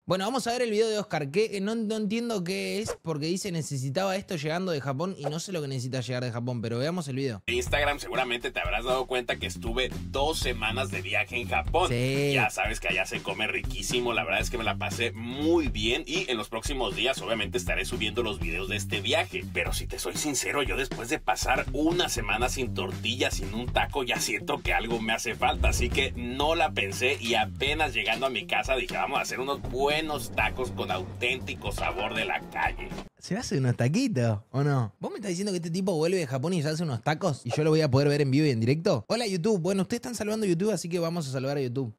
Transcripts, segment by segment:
Bueno, vamos a ver el video de Oscar, que no entiendo qué es, porque dice necesitaba esto llegando de Japón y no sé lo que necesita llegar de Japón, pero veamos el video. En Instagram seguramente te habrás dado cuenta que estuve 2 semanas de viaje en Japón. Sí. Ya sabes que allá se come riquísimo, la verdad es que me la pasé muy bien y en los próximos días obviamente estaré subiendo los videos de este viaje. Pero si te soy sincero, yo después de pasar una semana sin tortillas, sin un taco, ya siento que algo me hace falta, así que no la pensé y apenas llegando a mi casa dije, vamos a hacer unos buenos tacos con auténtico sabor de la calle. ¿Se hace unos taquitos o no? ¿Vos me estás diciendo que este tipo vuelve de Japón y se hace unos tacos y yo lo voy a poder ver en vivo y en directo? Hola YouTube. Bueno, ustedes están saludando a YouTube, así que vamos a saludar a YouTube.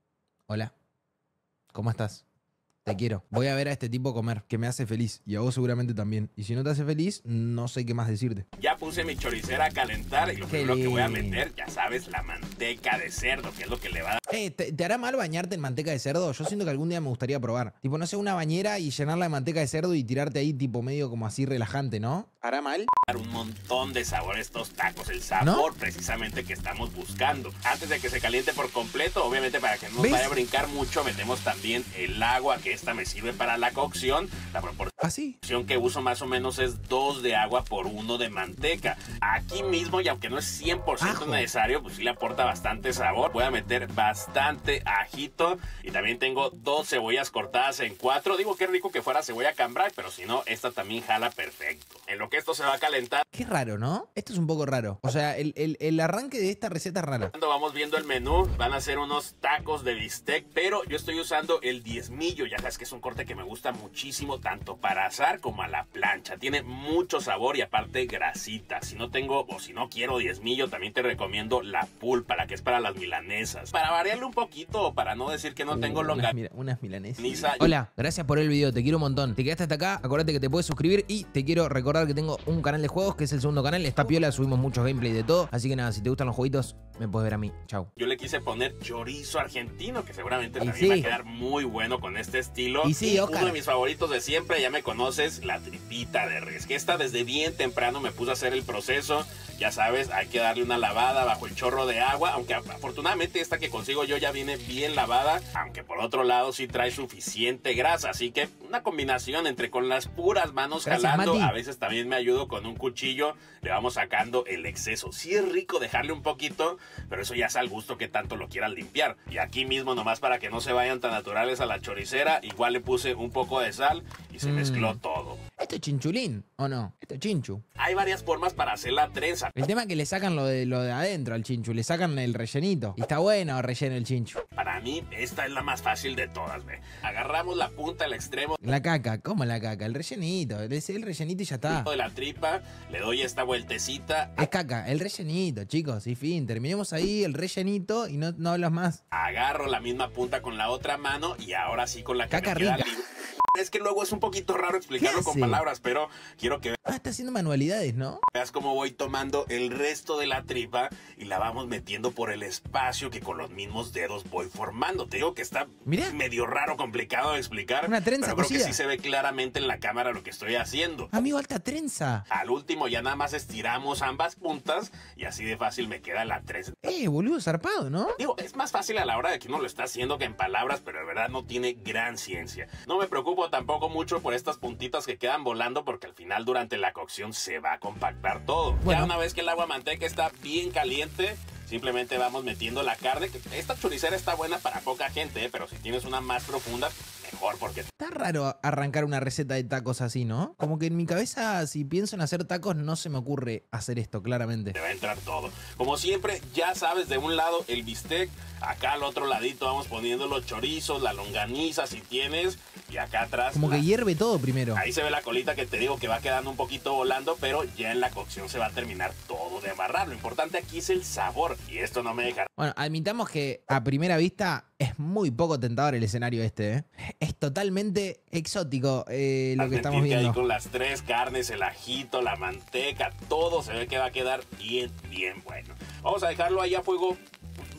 Hola. ¿Cómo estás? Te quiero. Voy a ver a este tipo comer, que me hace feliz. Y a vos seguramente también. Y si no te hace feliz, no sé qué más decirte. Ya puse mi choricera a calentar y lo primero que voy a meter, ya sabes, la manteca de cerdo, que es lo que le va a dar. ¿Te hará mal bañarte en manteca de cerdo? Yo siento que algún día me gustaría probar. Tipo, no sé, una bañera y llenarla de manteca de cerdo y tirarte ahí tipo medio como así relajante, ¿no? ¿Hará mal? Un montón de sabor a estos tacos, el sabor precisamente que estamos buscando. Antes de que se caliente por completo, obviamente para que no nos vaya a brincar mucho, metemos también el agua, que esta me sirve para la cocción. La proporción que uso más o menos es 2 de agua por 1 de manteca. Aquí mismo, y aunque no es 100% necesario, pues sí le aporta bastante sabor. Voy a meter bastante ajito y también tengo 2 cebollas cortadas en 4. Digo, qué rico que fuera cebolla cambray, pero si no, esta también jala perfecto. En lo que esto se va a calentar. Qué raro, ¿no? Esto es un poco raro. O sea, el arranque de esta receta es rara. Cuando vamos viendo el menú, van a ser unos tacos de bistec, pero yo estoy usando el diezmillo. Ya sabes que es un corte que me gusta muchísimo, tanto para asar como a la plancha. Tiene mucho sabor y aparte grasita. Si no tengo o si no quiero diezmillo, también te recomiendo la pulpa, la que es para las milanesas. Para variarle un poquito, o para no decir que no tengo longaniza. Unas milanesas. Hola, gracias por el video, te quiero un montón. Te quedaste hasta acá, acuérdate que te puedes suscribir y te quiero recordar que tengo un canal de juegos, que es el segundo canal. Está piola, subimos muchos gameplay de todo. Así que nada, si te gustan los jueguitos, me puedes ver a mí. Chau. Yo le quise poner chorizo argentino, que seguramente también va a quedar muy bueno con este estilo. Y uno de mis favoritos de siempre, ya me conoces, la tripita de res. Que esta desde bien temprano me puse a hacer el proceso. Ya sabes, hay que darle una lavada bajo el chorro de agua. Aunque afortunadamente esta que consigo yo ya viene bien lavada. Aunque por otro lado sí trae suficiente grasa. Así que una combinación entre con las puras manos jalando. A veces también me ayudo con un cuchillo. Le vamos sacando el exceso. Sí es rico dejarle un poquito, pero eso ya es al gusto que tanto lo quieras limpiar. Y aquí mismo, nomás para que no se vayan tan naturales a la choricera, igual le puse un poco de sal y se mezcló todo. ¿Esto es chinchulín o no? Esto es chinchu. Hay varias formas para hacer la trenza. El tema es que le sacan lo de adentro al chinchu, le sacan el rellenito. Y está bueno relleno el chinchu. Para mí, esta es la más fácil de todas, ve. Agarramos la punta al extremo. La caca, ¿cómo la caca? El rellenito, el rellenito y ya está. De la tripa, le doy esta vueltecita. Es caca, el rellenito, chicos, y fin. Terminemos ahí el rellenito y no hablas más. Agarro la misma punta con la otra mano y ahora sí con la que caca me queda rica. Es que luego es un poquito raro explicarlo con palabras, pero quiero que está haciendo manualidades, ¿no? veas cómo voy tomando el resto de la tripa y la vamos metiendo por el espacio que con los mismos dedos voy formando. Te digo que está medio raro, complicado de explicar. Una trenza pero creo cosida. que sí se ve claramente en la cámara lo que estoy haciendo. Amigo, alta trenza. Al último ya nada más estiramos ambas puntas y así de fácil me queda la trenza. Boludo, zarpado, ¿no? Digo, es más fácil a la hora de que uno lo está haciendo que en palabras, pero de verdad no tiene gran ciencia. No me preocupo tampoco mucho por estas puntitas que quedan volando porque al final durante la cocción se va a compactar todo. Bueno. Ya una vez que el agua manteca está bien caliente, simplemente vamos metiendo la carne. Esta choricera está buena para poca gente, pero si tienes una más profunda, mejor porque... Está raro arrancar una receta de tacos así, ¿no? Como que en mi cabeza, si pienso en hacer tacos, no se me ocurre hacer esto, claramente. Te va a entrar todo. Como siempre, ya sabes, de un lado el bistec, acá al otro ladito vamos poniendo los chorizos, la longaniza si tienes, y acá atrás... Como que hierve todo primero. Ahí se ve la colita que te digo que va quedando un poquito volando, pero ya en la cocción se va a terminar todo de amarrar. Lo importante aquí es el sabor, y esto no me deja... Bueno, admitamos que a primera vista es muy poco tentador el escenario este, ¿eh? Es totalmente exótico lo que estamos viendo. Que ahí con las 3 carnes, el ajito, la manteca, todo se ve que va a quedar bien bueno. Vamos a dejarlo ahí a fuego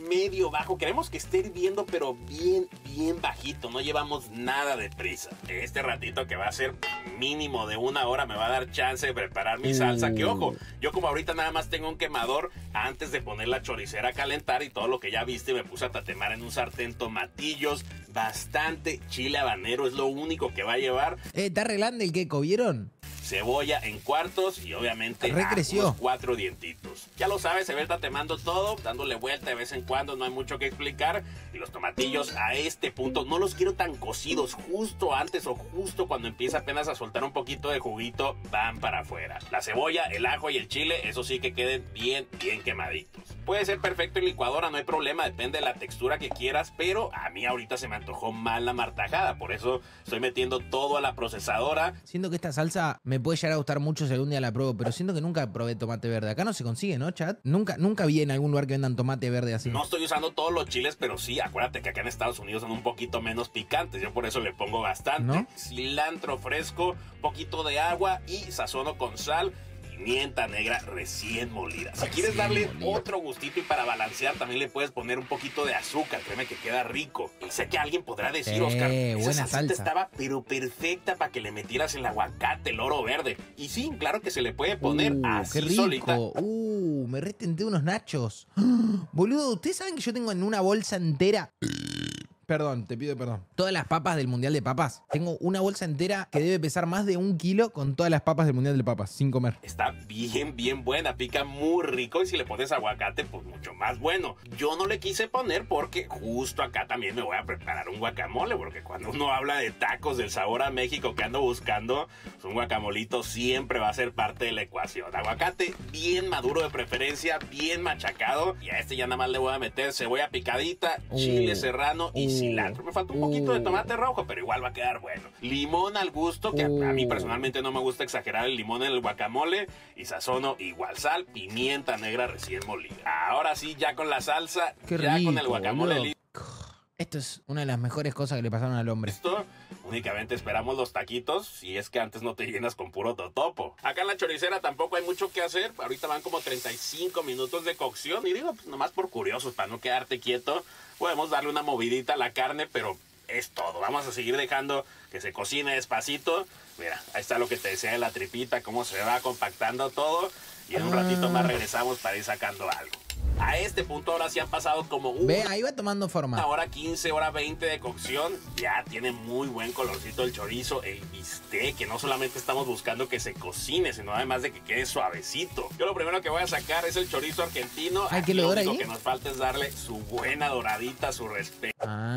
medio bajo. Queremos que esté hirviendo, pero bien bajito. No llevamos nada de prisa. Este ratito que va a ser mínimo de 1 hora me va a dar chance de preparar mi salsa. Que ojo, yo como ahorita nada más tengo un quemador, antes de poner la choricera a calentar y todo lo que ya viste, me puse a tatemar en un sartén tomatillos, bastante chile habanero, es lo único que va a llevar. ¿Está arreglando el queco, vieron? Cebolla en cuartos y obviamente unos 4 dientitos. Ya lo sabes, se ve tatemando todo, dándole vuelta de vez en cuando, no hay mucho que explicar. Y los tomatillos a este punto no los quiero tan cocidos, justo antes o justo cuando empieza apenas a soltar un poquito de juguito, van para afuera. La cebolla, el ajo y el chile, eso sí que queden bien quemaditos. Puede ser perfecto en licuadora, no hay problema, depende de la textura que quieras, pero a mí ahorita se me antojó mal la martajada, por eso estoy metiendo todo a la procesadora. Siento que esta salsa me puede llegar a gustar mucho si algún día la pruebo, pero siento que nunca probé tomate verde. Acá no se consigue, ¿no, chat? Nunca vi en algún lugar que vendan tomate verde así. No estoy usando todos los chiles, pero sí, acuérdate que acá en Estados Unidos son un poquito menos picantes, yo por eso le pongo bastante. ¿No? Cilantro fresco, poquito de agua y sazono con sal. Pimienta negra recién molida. Si quieres darle otro gustito y para balancear también le puedes poner un poquito de azúcar, créeme que queda rico. Y sé que alguien podrá decir, Oscar, esa salsa estaba pero perfecta para que le metieras el aguacate, el oro verde. Y sí, claro que se le puede poner así qué rico. Solita. Me retenté unos nachos. Boludo, ¿ustedes saben que yo tengo en una bolsa entera? Perdón, te pido perdón. Todas las papas del Mundial de Papas. Tengo una bolsa entera que debe pesar más de 1 kilo con todas las papas del Mundial de Papas, sin comer. Está bien buena, pica muy rico y si le pones aguacate, pues mucho más bueno. Yo no le quise poner porque justo acá también me voy a preparar un guacamole, porque cuando uno habla de tacos del sabor a México que ando buscando, pues un guacamolito siempre va a ser parte de la ecuación. Aguacate bien maduro de preferencia, bien machacado, y a este ya nada más le voy a meter cebolla picadita, chile serrano y cilantro. Me falta un poquito de tomate rojo, pero igual va a quedar bueno. Limón al gusto, que a mí personalmente no me gusta exagerar el limón en el guacamole. Y sazono igual, sal, pimienta negra recién molida. Ahora sí, ya con la salsa, qué ya rico, con el guacamole listo. Esto es una de las mejores cosas que le pasaron al hombre. Esto únicamente esperamos los taquitos, si es que antes no te llenas con puro totopo. Acá en la choricera tampoco hay mucho que hacer. Ahorita van como 35 minutos de cocción. Y digo, pues nomás por curiosos, para no quedarte quieto, podemos darle una movidita a la carne, pero es todo. Vamos a seguir dejando que se cocine despacito. Mira, ahí está lo que te decía de la tripita, cómo se va compactando todo. Y en un ratito más regresamos para ir sacando algo. A este punto ahora sí han pasado como Ve, ahí va tomando forma. 1 hora 15, hora 20 de cocción. Ya tiene muy buen colorcito el chorizo, el bistec, que no solamente estamos buscando que se cocine, sino además de que quede suavecito. Yo lo primero que voy a sacar es el chorizo argentino. ¿Qué lo único que nos falta es darle su buena doradita, su respeto.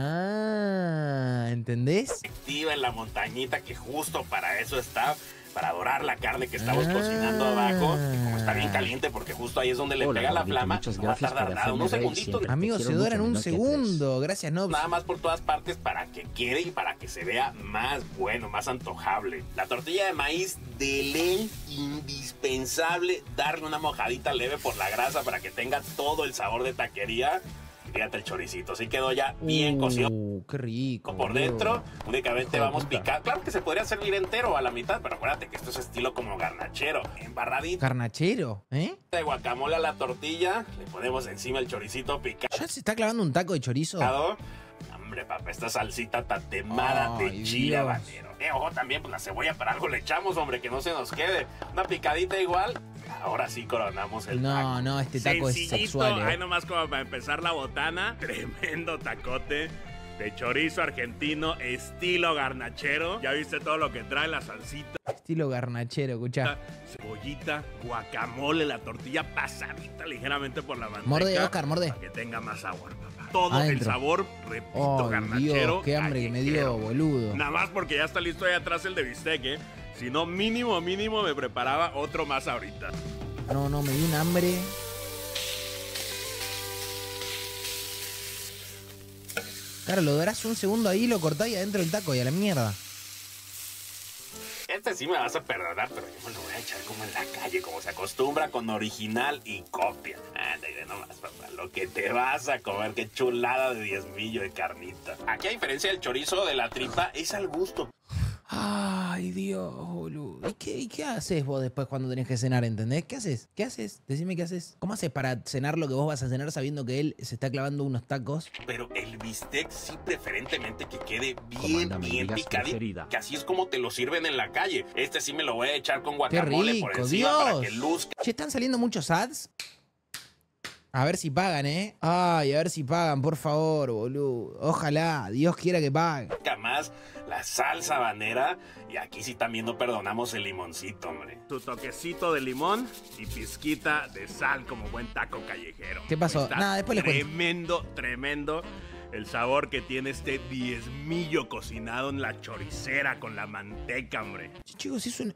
¿Entendés? Activa en la montañita, que justo para eso está, para dorar la carne que estamos cocinando abajo. Y como está bien caliente, porque justo ahí es donde le pega la flama, no va a tardar nada, unos segunditos. Amigos, se dora en un segundo. Gracias, Nobs. Nada más por todas partes para que quede y para que se vea más bueno, más antojable. La tortilla de maíz de ley, indispensable darle una mojadita leve por la grasa para que tenga todo el sabor de taquería. Fíjate el choricito, así quedó ya bien cocido. Qué rico. Por dentro, únicamente vamos picando. Claro que se podría servir entero a la mitad, pero acuérdate que esto es estilo como garnachero. Embarradito. ¿Garnachero? De guacamole a la tortilla, le ponemos encima el choricito picado. ¿Ya se está clavando un taco de chorizo? Hombre, papá, esta salsita tatemada de chile habanero. Ojo, también, pues la cebolla para algo le echamos, hombre, que no se nos quede. Una picadita igual. Ahora sí coronamos el taco. No, este taco es sexual. Ahí nomás como para empezar la botana. Tremendo tacote de chorizo argentino, estilo garnachero. Ya viste todo lo que trae la salsita. Estilo garnachero, escuchá. Cebollita, guacamole, la tortilla pasadita ligeramente por la manteca. Morde, Oscar, morde. Para que tenga más sabor, papá. Todo adentro. El sabor, repito, garnachero. Dios, qué hambre que me dio, boludo. Nada más porque ya está listo ahí atrás el de bistec, Si no, mínimo me preparaba otro más ahorita. No, me dio un hambre. Claro, lo darás un segundo ahí, lo cortás y adentro del taco y a la mierda. Este sí me vas a perdonar, pero yo me lo voy a echar como en la calle, como se acostumbra, con original y copia. Ándale nomás, papá, lo que te vas a comer, qué chulada de diezmillo de carnita. Aquí, a diferencia del chorizo de la tripa, es al gusto. Ay, Dios, boludo. ¿Y qué haces vos después cuando tenés que cenar, entendés? ¿Qué haces? ¿Qué haces? Decime qué haces. ¿Cómo haces para cenar lo que vos vas a cenar sabiendo que él se está clavando unos tacos? Pero el bistec sí preferentemente que quede bien picadito. Que así es como te lo sirven en la calle. Este sí me lo voy a echar con guacamole rico, por encima, Dios, para que luzca. Che, ¿están saliendo muchos ads? A ver si pagan, ¿eh? Ay, a ver si pagan, por favor, boludo. Ojalá, Dios quiera que paguen. Más la salsa habanera. Y aquí sí también no perdonamos el limoncito, hombre. Tu toquecito de limón y pizquita de sal como buen taco callejero. ¿Qué pasó? Está Nada, después les cuento. Tremendo el sabor que tiene este diezmillo cocinado en la choricera con la manteca, hombre. Chicos, es un...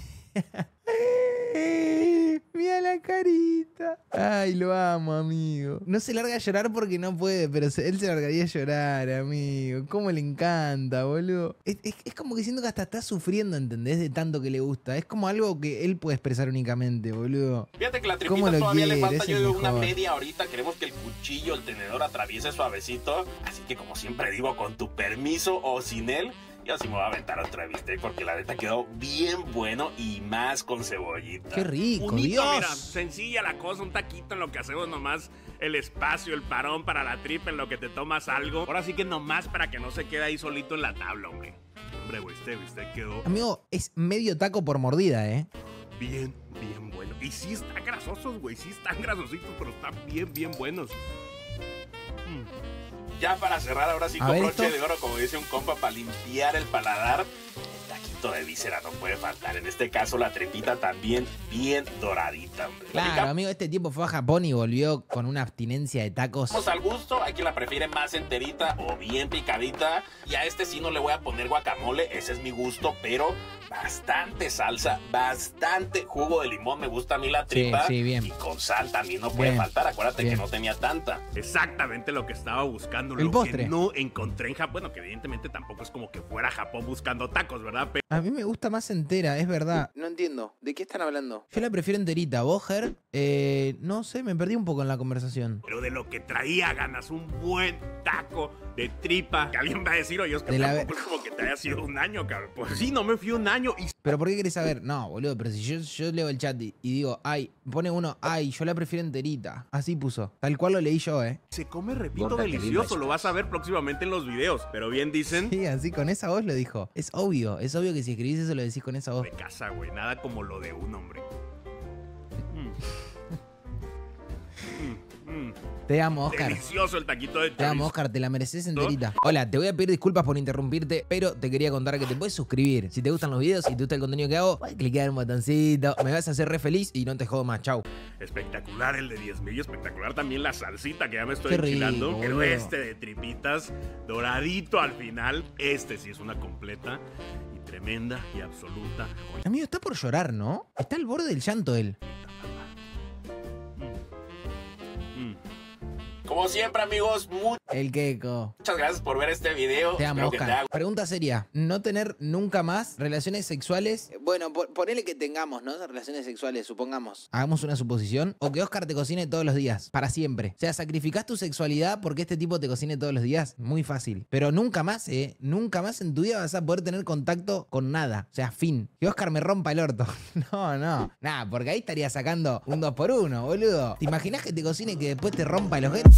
Mira la carita. Ay, lo amo, amigo. No se larga a llorar porque no puede, pero él se largaría a llorar, amigo. Cómo le encanta, boludo. Es como que siento que hasta está sufriendo, ¿entendés? De tanto que le gusta. Es como algo que él puede expresar únicamente, boludo. Fíjate que la tripita todavía le falta, yo digo, una media horita. Queremos que el cuchillo, el tenedor atraviese suavecito. Así que, como siempre digo, con tu permiso o sin él, yo sí me voy a aventar otra bistec porque la neta quedó bien bueno y más con cebollita. ¡Qué rico, Unito, Dios! Mira, sencilla la cosa, un taquito en lo que hacemos nomás el espacio, el parón para la tripa en lo que te tomas algo. Ahora sí que nomás para que no se quede ahí solito en la tabla, hombre. Hombre, güey, este bistec quedó... Amigo, es medio taco por mordida, ¿eh? Bien bueno. Y sí están grasosos, güey, sí están grasositos, pero están bien buenos. Ya para cerrar, ahora sí, con broche de oro, como dice un compa, para limpiar el paladar, el taquito de víscera no puede faltar. En este caso, la tripita también bien doradita, hombre. Claro, amigo, este tiempo fue a Japón y volvió con una abstinencia de tacos. Vamos al gusto, hay quien la prefiere más enterita o bien picadita. Y a este sí no le voy a poner guacamole, ese es mi gusto, pero bastante salsa, bastante jugo de limón. Me gusta a mí la tripa. Sí, bien. Y con sal también no puede faltar. Acuérdate que no tenía tanta. Exactamente lo que estaba buscando. El lo postre. Que no encontré en Japón. Bueno, que evidentemente tampoco es como que fuera a Japón buscando tacos, ¿verdad? A mí me gusta más entera, es verdad. No entiendo. ¿De qué están hablando? Yo la prefiero enterita. ¿Vos, Ger? No sé, me perdí un poco en la conversación. Pero de lo que traía ganas, un buen taco de tripa. Que alguien va a decir, oye, es que tampoco es como que te haya sido un año, cabrón. Pues sí, no me fui un año y... ¿Pero por qué querés saber? No, boludo, pero si yo leo el chat y digo, ay, pone uno, ay, yo la prefiero enterita. Así puso. Tal cual lo leí yo, ¿eh? Se come, repito, delicioso. Lo vas a ver próximamente en los videos. Pero bien dicen... Sí, así con esa voz lo dijo. Es obvio que si escribís eso lo decís con esa voz. De casa, güey. Nada como lo de un hombre. Te amo, Oscar. Delicioso el taquito de chorizo. Te amo, Oscar, te la mereces enterita. Hola, te voy a pedir disculpas por interrumpirte, pero te quería contar que te puedes suscribir. Si te gustan los videos y te gusta el contenido que hago, puedes clicar en un botoncito. Me vas a hacer re feliz y no te jodo más. Chau. Espectacular el de 10.000, espectacular también la salsita que ya me estoy enchilando. Pero este de tripitas, doradito al final. Este sí es una completa y tremenda y absoluta. Amigo, está por llorar, ¿no? Está al borde del llanto él. Como siempre, amigos, el Keiko. Muchas gracias por ver este video. Te amo, Oscar. Pregunta seria. ¿No tener nunca más relaciones sexuales? Bueno, ponele que tengamos, ¿no? Relaciones sexuales, supongamos. Hagamos una suposición. O que Oscar te cocine todos los días. Para siempre. O sea, sacrificás tu sexualidad porque este tipo te cocine todos los días. Muy fácil. Pero nunca más, nunca más en tu vida vas a poder tener contacto con nada. O sea, fin. Que Oscar me rompa el orto. No. Nada, porque ahí estaría sacando un 2x1, boludo. ¿Te imaginás que te cocine y que después te rompa el ojete?